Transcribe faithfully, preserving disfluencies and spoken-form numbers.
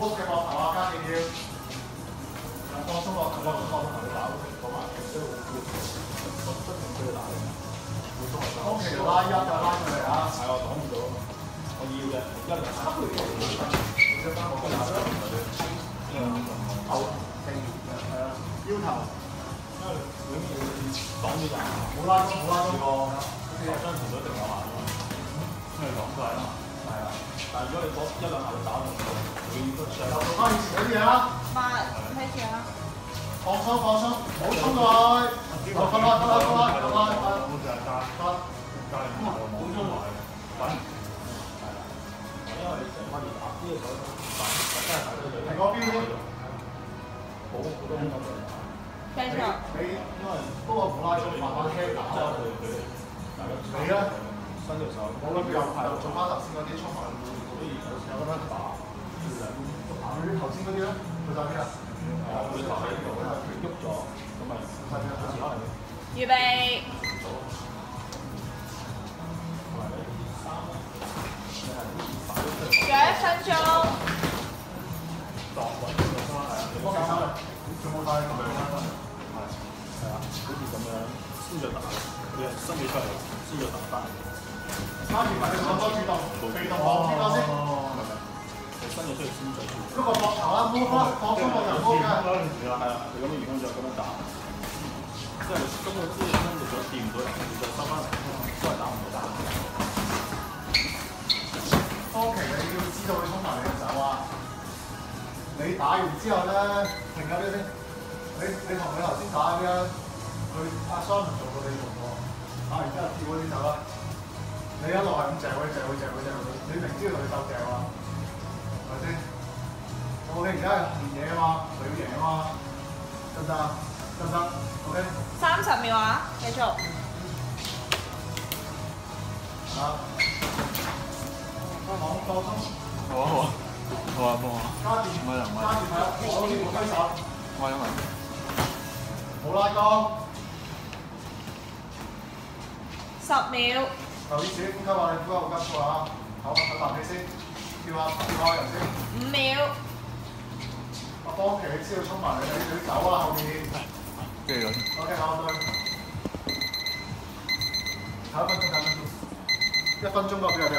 波嘅膊頭啊，加幾秒。放鬆落頭，放鬆落頭，你打講埋，即係會不停俾佢打嘅。O K， 拉一就拉上嚟啊！係我擋唔到，我要嘅，一嚟三倍嘅，一翻我打咗，後定係啊，腰頭，因為永遠擋住人，冇拉中冇拉中個，你係雙重都一定有限㗎嘛，因為擋晒啊嘛，係啊，但係如果你嗰一兩下你打唔到，永遠都上。又做翻以前嗰啲嘢啦， 慢，睇住啊！ 放鬆放鬆，唔好衝落去。好，分開分開分開分開。我就係加加加完之後冇衝埋，反而係啦。因為成班要打呢個手，反真係睇到佢。提個標先。好好多咁嘅。 繼續。 你因為不過唔拉中，慢慢聽打咗佢佢哋。你咧？伸條手。我諗又係做翻頭先嗰啲衝埋，所以有有咁樣打。佢頭先嗰啲咧，佢就邊啊？係啊，佢頭喺度咧，佢喐咗，咁咪好似可能。 預備。仲有一分鐘。 落位咁樣係啊，你幫手啦，仲冇帶咁樣啦，係係啊，好似咁樣先著打，佢係伸起出嚟先著打翻。三條埋你攞多主動，被動望先多先。伸咗出嚟先做。嗰個膊頭啊，摸翻，放鬆膊頭摸㗎。係啊係啊，你咁樣移翻咗咁樣打，即係根本知你伸住咗掂唔到人，你再收翻嚟，都係打唔到。當期你要知道佢衝埋嚟嘅時候啊，你打完之後咧，停下啲先。你你同佢頭先打嗰啲啊，佢阿 Simon 做過你做過，打完之後跳嗰啲就啦。你一路係咁嚼佢嚼佢嚼佢嚼佢，你明知道佢鬥嚼啊。係咪先？我哋而家係練嘢啊嘛，佢要贏啊嘛，得唔得？得唔得 ？OK。 三十秒啊，繼續。 啊！放鬆放鬆。 好啊好啊，好啊幫我。 加電， 唔係唔係。 加電係啊，我呢邊揮手。 我因為冇拉桿。 十秒。 留意自己呼吸啊！你呼吸好急促啊！唞唞啖氣先。跳下跳下人先。 五秒。 阿方琪，你知道衝埋嚟，你你走啊後面。 跟住嗰啲。 O K， 好對。唞一分鐘，唞一分鐘。一分鐘夠俾我哋。